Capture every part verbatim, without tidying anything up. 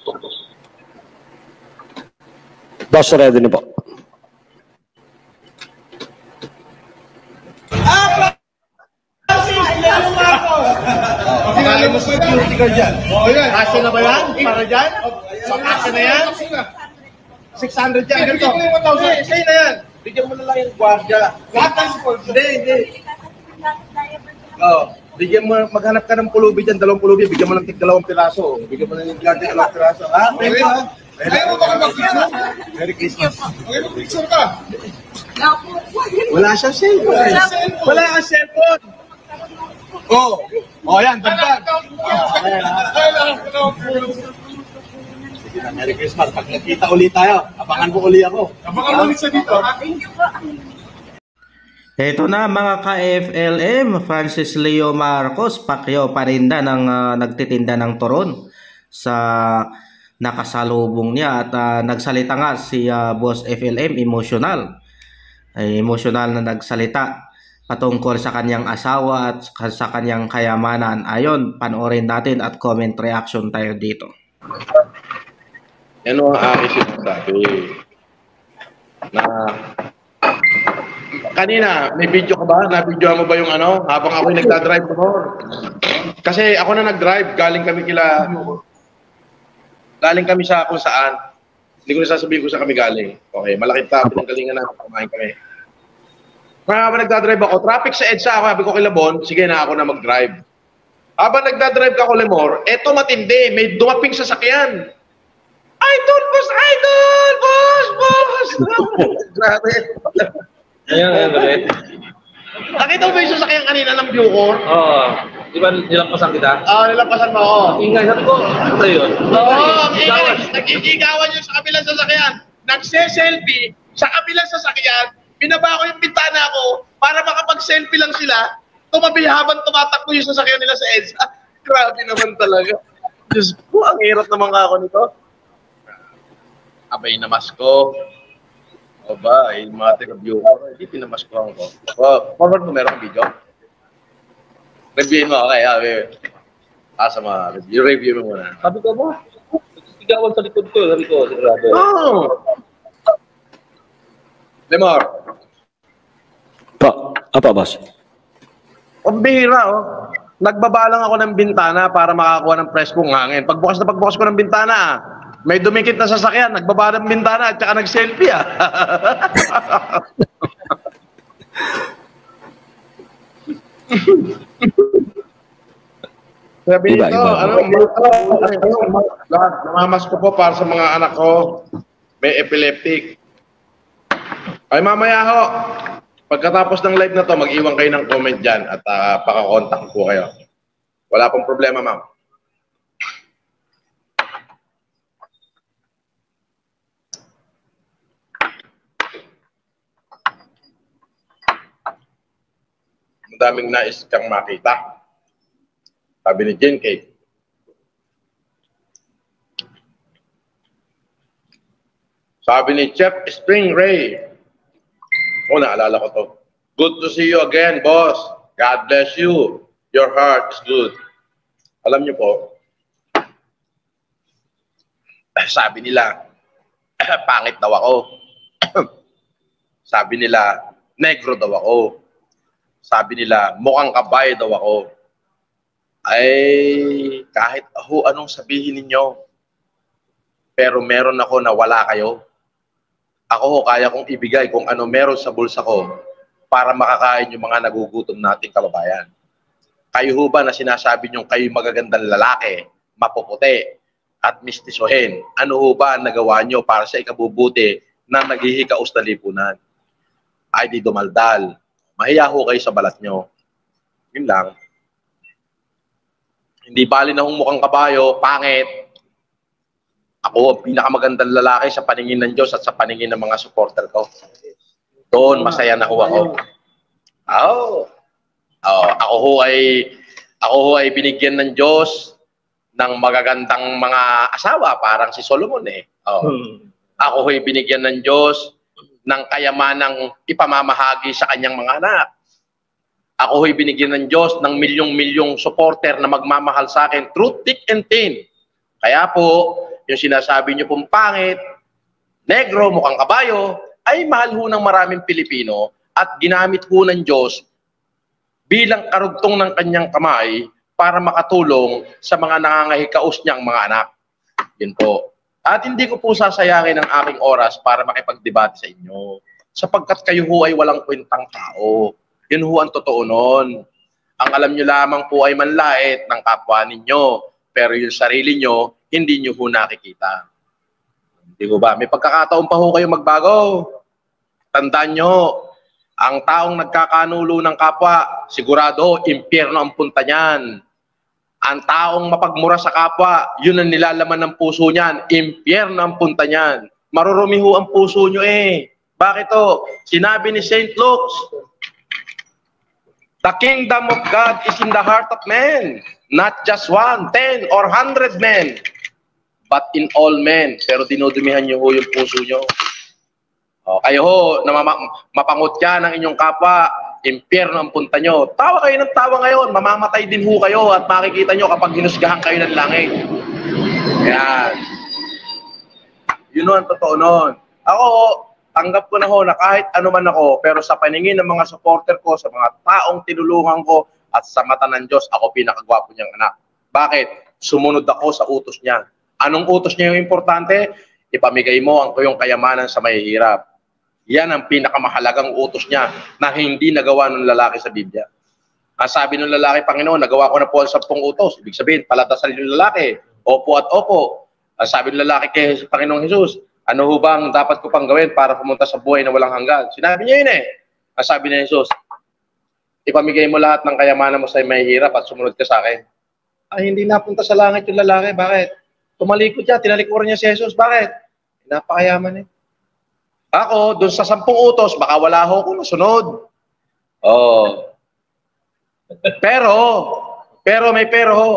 Boss, ready na po. Tingnan mo sa security guard dyan. O yan. Kasi na ba yan? Para dyan? Kasi na yan? six hundred dyan. Ganito. Sa'yo na yan. Bigyan mo na lang yung guardia. Lahat ng support. Hindi, hindi. Oo. Bigyan mo, maghanap ka ng pulubi dyan, dalawang pulubi. Bigyan mo ng tig dalawang piraso. Bigyan mo na yung guardia dalawang piraso. Ha? Pwede ha? Ayaw mo baka mag-picture? Merry Christmas. Okay, mag-picture ka. Wala siyang cellphone. Wala kang cellphone. Oh, oh yan, dagdag. Merry Christmas. Pag nakita ulit tayo, abangan mo ulit ako. Abangan ulit sa dito. Ito na mga ka-F L M, Francis Leo Marcos, Pacquiao parinda ng uh, nagtitinda ng turon sa nakasalubong niya at uh, nagsalita nga si uh, Boss F L M, emotional. Ay, emotional na nagsalita patungkol sa kanyang asawa at sa kanyang kayamanan. Ayon, panoorin natin at comment reaction tayo dito. Yan ang aking sinasabi. Na kanina, may video ka ba? Na-video mo ba yung ano? Habang ako'y nagdadrive ko. Kasi ako na nag-drive, galing kami kila... Galing kami sa kung saan. Hindi ko na sasabihin kung saan kami galing. Okay, malaking tabi ng galingan namin. Kumain kami. Kaya habang nagdadrive ako, traffic sa EDSA ako, sabi ko kay Labon, sige na ako na mag-drive. Habang nagdadrive ka ko, Lemor, eto matindi, may dumaping sasakyan. Idol, boss, idol, boss, boss. Grabe. Ayan, ayan, ayan. Nakita mo ba yung sasakyan kanina ng Bucor? Oo. Di ba nilampasan kita? Oo, nilampasan mo ako. Ingay, sabi ko, ano yun? Oo, ang ingay. Nagigigawan yung sa kabilang sasakyan. Nagse-selfie sa kabilang sasakyan. Binaba ko yung bintana ko para makapag-selfie lang sila. Tumabi habang tumatakbo yung sasakyan nila sa EDSA. Grabe naman talaga. Diyos ko, ang hirap naman ako nito. Abay, namas ko. O ba, yung mga taga-view ko, hindi pinamaskohan ko. O, forward mo, meron video. Reviewin mo, okay, okay. Asa mga review, review mo muna. Sabi ko ba? Sigawan sa likod ko, sabi ko, sigurado. Oh! Lemor. Po, apa, boss? Ang bihira, oh. Nagbaba lang ako ng bintana para makakuha ng preskong hangin. Pagbukas na pagbukas ko ng bintana, may dumikit na sasakyan, nagbaba ng bintana at saka nag-selfie, ah. Sabi iba, nito, iba, ano, namamas ko po para sa mga anak ko, may epileptic. Ay, mamaya ho, pagkatapos ng live na to, mag-iwan kayo ng comment dyan at uh, pakakontak ko kayo. Wala pong problema, ma'am. Ang daming nais kang makita. Sabi ni Jen Kate. Sabi ni Chef Spring Ray. Oh, naalala ko to. Good to see you again, boss. God bless you. Your heart is good. Alam niyo po, sabi nila, pangit daw ako. Sabi nila, negro daw ako. Sabi nila, mukhang kabay daw ako. Ay, kahit aho anong sabihin ninyo, pero meron ako na wala kayo. Ako ho, kaya kong ibigay kung ano meron sa bulsa ko para makakain yung mga nagugutom nating kababayan. Kayo ho ba na sinasabi nyo kayo magagandang lalaki, mapuputi, at mistisohin? Ano ho ba ang nagawa nyo para sa ikabubuti na naghihikaos na lipunan? Ay di dumaldal. Mahiya ho kayo sa balat nyo. Yun lang. Hindi bali na hong mukhang kabayo, pangit. Ako ang pinakamagandang lalaki sa paningin ng Diyos at sa paningin ng mga supporter ko. Doon, masaya na ho ako. Oh. Oh, ako ho ay ako ho ay binigyan ng Diyos ng magagandang mga asawa, parang si Solomon eh. Oh. Hmm. Ako ho ay binigyan ng Diyos ng kayamanang ipamamahagi sa kanyang mga anak. Ako ho'y binigyan ng Diyos ng milyong-milyong supporter na magmamahal sa akin through thick and thin. Kaya po, yung sinasabi nyo pong pangit, negro, mukhang kabayo, ay mahal ho ng maraming Pilipino at ginamit ho ng Diyos bilang karugtong ng kanyang kamay para makatulong sa mga nangangahikaos niyang mga anak. Yun po. At hindi ko po sasayangin ang aking oras para makipagdebate sa inyo. Sapagkat kayo ho ay walang kwentang tao. Yun ho ang totoo nun. Ang alam nyo lamang po ay manlait ng kapwa ninyo. Pero yung sarili nyo, hindi nyo ho nakikita. Hindi ko ba? May pagkakataon pa ho kayo magbago. Tandaan nyo, ang taong nagkakanulo ng kapwa, sigurado, impyerno ang punta niyan. Ang taong mapagmura sa kapwa, yun ang nilalaman ng puso niyan. Impyerno ang punta niyan. Marurumi ho ang puso nyo eh. Bakit to? Sinabi ni Saint Luke, the kingdom of God is in the heart of man. Not just one, ten, or hundred men. But in all men. Pero dinudumihan nyo ho yung puso nyo. O, kayo ho, na mapangot ka ng inyong kapwa, impyerno ang punta nyo. Tawa kayo ng tawa ngayon, mamamatay din ho kayo at makikita nyo kapag hinusgahan kayo ng langit. Yan. Yun ho ang totoo nun. Ako, tanggap ko na ho na kahit ano man ako, pero sa paningin ng mga supporter ko, sa mga taong tinulungan ko, at sa mata ng Diyos, ako pinakagwapo niyang anak. Bakit? Sumunod ako sa utos niya. Anong utos niya yung importante? Ipamigay mo ang iyong kayamanan sa mahihirap. Yan ang pinakamahalagang utos niya na hindi nagawa ng lalaki sa Biblia. Ang sabi ng lalaki, Panginoon, nagawa ko na po ang sampung utos. Ibig sabihin, paladasal yung lalaki. Opo at opo. Ang sabi ng lalaki kay Panginoong Jesus, ano ho bang dapat ko pang gawin para pumunta sa buhay na walang hanggan? Sinabi niya yun eh. Ang sabi ni Jesus, ipamigay mo lahat ng kayamanan mo sa mahihirap at sumunod ka sa akin. Ay, hindi napunta sa langit yung lalaki. Bakit? Tumalikod siya, tinalikuran niya si Jesus. Bakit? Napakayaman eh. Ako, dun sa sampung utos, baka wala ho kung nasunod. Oh. Pero, pero may pero ho.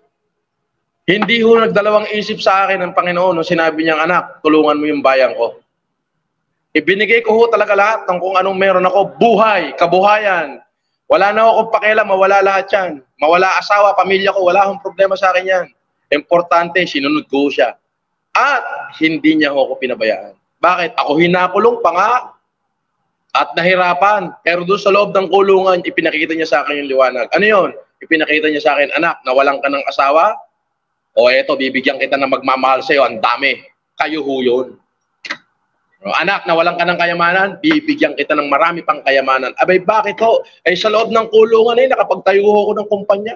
Hindi ho nagdalawang isip sa akin ng Panginoon nung sinabi niyang, anak, tulungan mo yung bayan ko. Ibinigay ko ho talaga lahat ng kung anong meron ako. Buhay, kabuhayan. Wala na akong pakialam, mawala lahat yan. Mawala asawa, pamilya ko, wala akong problema sa akin yan. Importante, sinunod ko siya. At hindi niya ako pinabayaan. Bakit? Ako hinakulong pa nga. At nahirapan. Pero doon sa loob ng kulungan, ipinakita niya sa akin yung liwanag. Ano yun? Ipinakita niya sa akin, anak, nawalan ka ng asawa? O eto, bibigyan kita na magmamahal sa'yo. Ang dami. Kayo ho yun. Anak, nawalan ka ng kayamanan, bibigyan kita ng marami pang kayamanan. Abay, bakit ho? Ay sa loob ng kulungan eh, nakapagtayo ko ng kumpanya.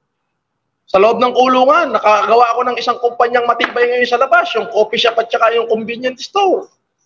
Sa loob ng kulungan, nakagawa ako ng isang kumpanyang matibay ngayon sa labas, yung coffee shop at saka yung convenience store.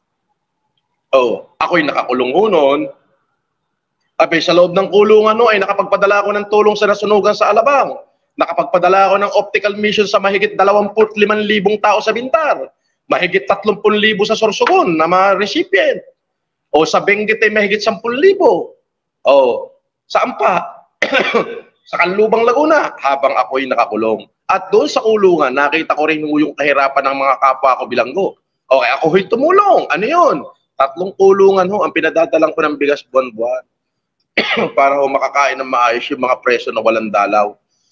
Oh, ako'y nakakulong ho noon. Abay, sa loob ng kulungan no, ay nakapagpadala ako ng tulong sa nasunugan sa Alabang. Nakapagpadala ako ng optical mission sa mahigit dalawampu't limang libong tao sa Bintar. Mahigit tatlumpung libo sa Sorsogon na mga recipient. O sa Benguet ay mahigit sampung libo. O sa Ampa, sa Kanlubang Laguna, habang ako'y nakakulong. At doon sa kulungan, nakita ko rin yung kahirapan ng mga kapwa ko bilanggo. Okay, ako ho'y tumulong. Ano yun? Tatlong kulungan ho, ang pinadadalang ko ng bigas buwan-buwan. Para ho makakain ng maayos yung mga preso na walang dalaw.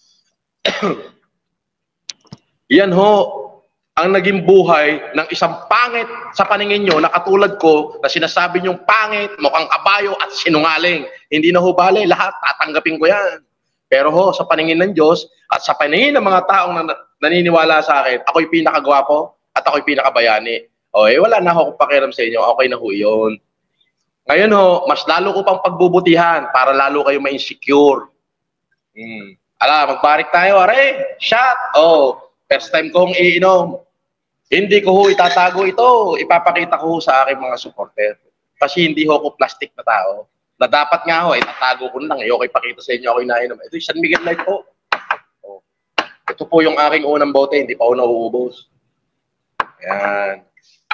Yan ho, ang naging buhay ng isang pangit sa paningin nyo na katulad ko na sinasabi nyong pangit, mukhang kabayo at sinungaling. Hindi na ho bale, lahat tatanggapin ko yan. Pero ho, sa paningin ng Diyos at sa paningin ng mga taong nan naniniwala sa akin, ako'y pinakagwapo at ako'y pinakabayani. O eh, wala na ako pakiram sa inyo, okay na ho yun. Ngayon ho, mas lalo ko pang pagbubutihan para lalo kayo ma-insecure. Hmm. Ala, magbarik tayo, are, shot. Oh, first time kong iinom. Hindi ko ho itatago ito. Ipapakita ko ho sa aking mga supporter. Kasi hindi ho ako plastic na tao. Na dapat nga ho, itatago ko lang. Ayoko ipakita sa inyo ako inainom. Ito yung San Miguel Light po. Oh. Ito po yung aking unang bote. Hindi pa ako nauubos. Ayan.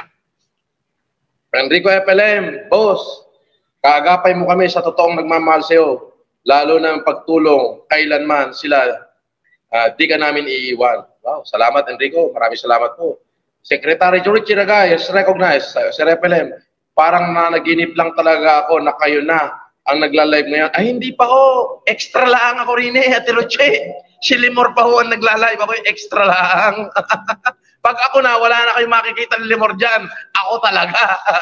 Enrico F L M, boss, kaagapay mo kami sa totoong nagmamahal sa'yo. Lalo na ang pagtulong, kailanman sila, uh, di ka namin iiwan. Wow, salamat Enrico, maraming salamat po. Secretary George Chiragay, yes, recognized, Sir F L M, parang nanaginip lang talaga ako na kayo na ang nagla-live ngayon. Ay, hindi pa ho, extra lang ako rin eh, Ate Roche. Si Limor pa ho ang nagla-live, ako extra lang. Pag ako na, wala na kayong makikita ni Limor dyan. Ako talaga.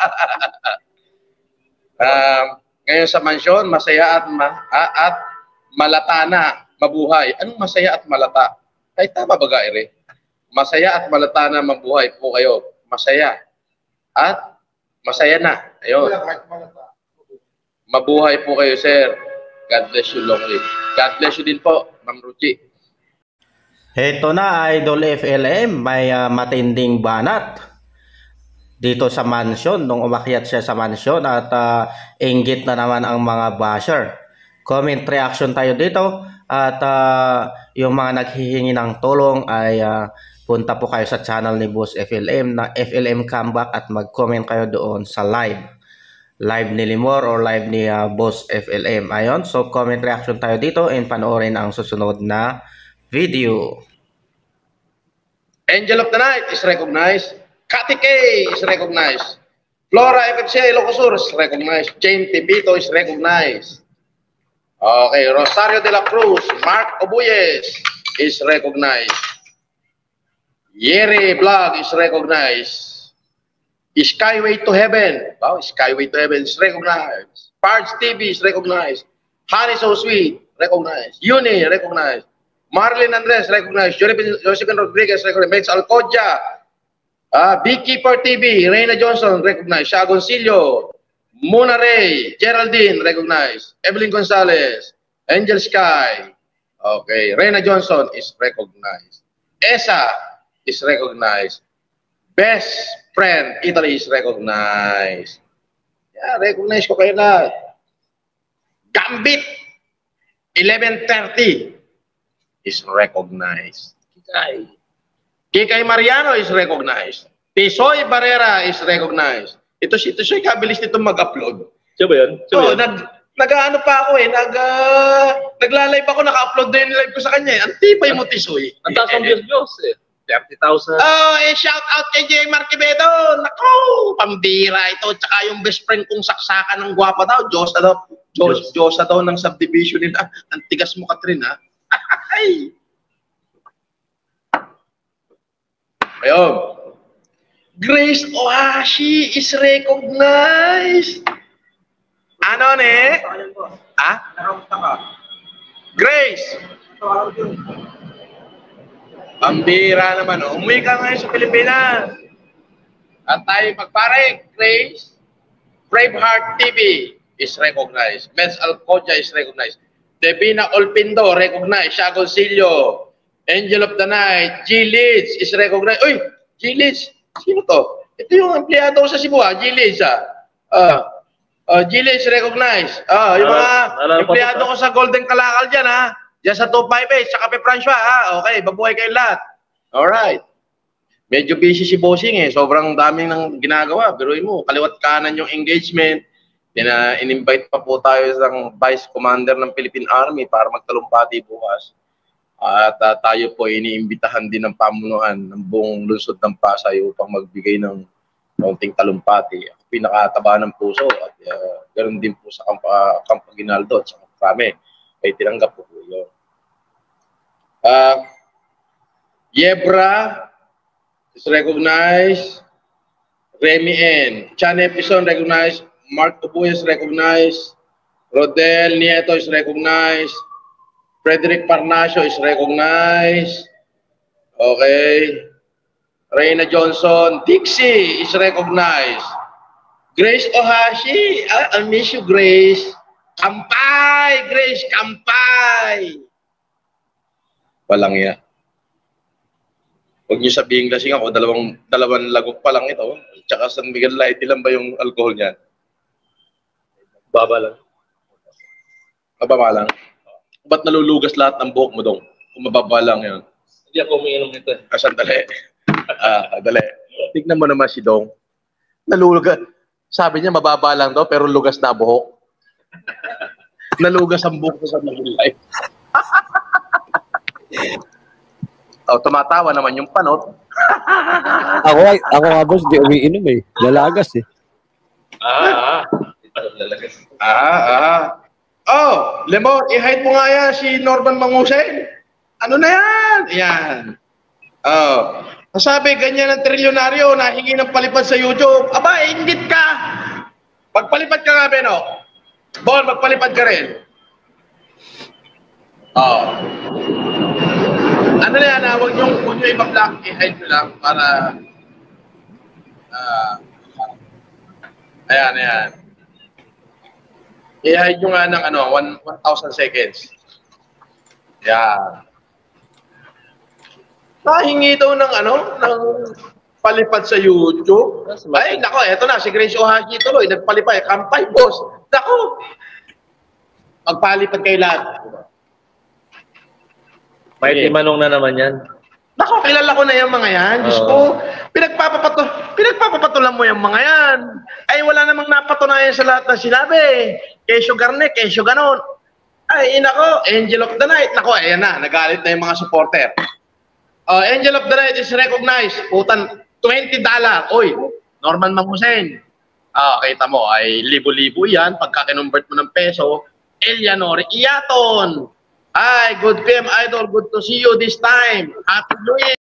um, ngayon sa mansyon, masaya at, ma ah, at malata na, mabuhay. Anong masaya at malata? Ay, tama ba, Gaire? Masaya at malata na mabuhay po kayo. Masaya. At masaya na. Ayun. Mabuhay po kayo, sir. God bless you, long live. God bless you din po, Ma'am Ruchi. Heto na, Idol F L M, may uh, matinding banat dito sa mansion nung umakyat siya sa mansion at uh, inggit na naman ang mga basher. Comment reaction tayo dito at uh, yung mga naghihingi ng tulong ay uh, punta po kayo sa channel ni Boss F L M na F L M Comeback at mag-comment kayo doon sa live. Live ni Limor or live ni uh, Boss F L M. Ayon, so comment reaction tayo dito and panoorin ang susunod na video. Angel of the Night is recognized. Kati K is recognized. Flora F F C Ilocosur is recognized. Jane Tibito is recognized. Okay, Rosario de la Cruz, Mark Obuyes is recognized. Yeri Vlog is recognized. Skyway to Heaven, wow, Skyway to Heaven is recognized. Parts T V is recognized. Honey So Sweet, recognized. Uni, recognized. Marlene Andres, recognized. Josephine Rodriguez, recognized. Mets Alcodia. Uh, Beekeeper T V, Reyna Johnson, recognized. Shagoncillo. Mona Ray, Geraldine, recognized. Evelyn Gonzalez, Angel Sky. Okay, Reyna Johnson is recognized. Esa is recognized. Best Friend, Italy is recognized. Yeah, recognize ko kayo lahat. Gambit, eleven thirty is recognized. Kikay. Kikay Mariano is recognized. Tisoy Barrera is recognized. Ito si Tisoy, kabilis nito mag-upload. Siya ba yan? Siya ba So, yan? nag, nag-ano pa ako eh, nag, uh, nagla-live ako, naka-upload na yung live ko sa kanya eh. Ang tipay mo, Tisoy. Ang taas ang views eh. thirty thousand. Oh, eh, shout out kay J. Marquivedo. Nako, pambira ito. Tsaka yung best friend kong saksakan ng gwapa daw. Diyos na daw. Diyos, Diyos na daw ng subdivision nila. Ang tigas mo, Katrin, ha? Ay! Ayun. Grace Ohashi is recognized. Ano, ne? Ha? Grace. Pambira naman, oh. Umuwi ka ngayon sa Pilipinas. At tayo magpare, Grace. Braveheart T V is recognized. Mets Alcodia is recognized. Devina Olpindo, recognized. Shagoncillo. Angel of the Night. G. Leeds is recognized. Uy, G. Leeds. Sino to? Ito yung empleyado ko sa Cebu, ha? G. Leeds, ha? Uh, uh, G. Leeds recognized. Uh, yung mga empleyado ko sa Golden Kalakal dyan, ha? Diyan sa two five eight, sa Cape Francia, ha? Okay, babuhay kayong lahat. Alright. Medyo busy si Bossing, eh. Sobrang daming nang ginagawa. Biruin mo, kaliwat kanan yung engagement. Dina, in-invite pa po tayo sa Vice Commander ng Philippine Army para magtalumpati bukas. At uh, tayo po iniimbitahan din ng pamunuan ng buong lungsod ng Pasay upang magbigay ng kaunting talumpati. Ako pinakataba ng puso at uh, ganoon din po sa Campo, uh, Campo Aguinaldo at sa Kami. Ay tinanggap po po yun. Uh, Yebra is recognized. Remy N. Chan Epison recognized. Mark Tubuy is recognized. Rodel Nieto is recognized. Frederick Parnacio is recognized. Okay. Reyna Johnson. Dixie is recognized. Grace Ohashi. I, I miss you, Grace. Kampay! Grace, kampay! Walang iya. Huwag niyo sabihin lasing ako, dalawang, dalawang lagok pa lang ito. Tsaka San Miguel Light, ilan ba yung alcohol niyan? Baba lang. Mababa lang? Ba't nalulugas lahat ng buhok mo dong? Kung mababa lang yun. Hindi ako umiinom nito eh. Ah, sandali. ah, dali. Tignan mo naman si Dong. Nalulugas. Sabi niya mababa lang daw, pero lugas na buhok. Nalugas ang buhok sa San Miguel Light. Oh, tumatawa naman yung panot. ako, ako nga boss, di umiinom eh. Lalagas eh. Ah, ah. Ah, ah. Oh, Lemon, i-hide mo nga yan si Norman Mangusen. Ano na yan? Yan. Oh. Sabi, ganyan ang trilyonaryo, nahingi ng palipad sa YouTube. Aba, ingit ka! Magpalipad ka nga, Beno. Bon, magpalipad ka rin. Oo. Ano na yan, ha? Huwag nyo, huwag nyo ipa-block, i-hide nyo lang para... Uh, ayan, ayan. I-hide nyo nga ng ano, one thousand seconds. Ayan. Nahingi daw ng ano, ng palipad sa YouTube. Ay, nako, eto na, si Grace Ohagi tuloy, nagpalipad, kampay, boss. Nako, magpalipad kayo lahat. May timanong na naman yan. Nako, kilala ko na yung mga yan. Diyos ko, pinagpapapato, pinagpapapatulan mo yung mga yan. Ay, wala namang napatunayan sa lahat ng sinabi. Kesyo garne, kesyo ganon. Ay, nako, Angel of the Night. Nako, ayan na, nagalit na yung mga supporter. Uh, Angel of the Night is recognized. Putan, twenty dollars. Oy, Norman Mamusen. Ah, kita mo, ay libo-libo yan. Pagka kinonvert mo ng peso, Eleanor Iaton. Hi, good P M Idol. Good to see you this time. Happy New Year.